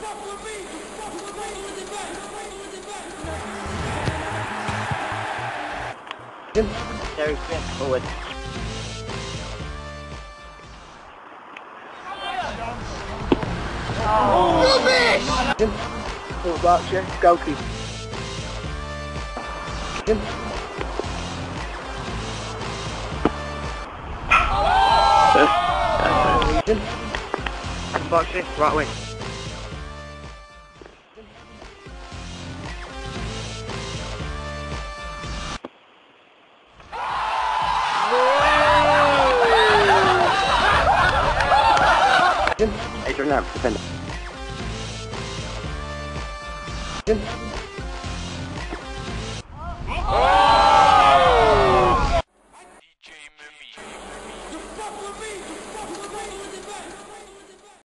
Terry Smith, forward. Rubbish! Full Berkshire, goalkeeper. Berkshire, right wing. Adrian Lamb, defender.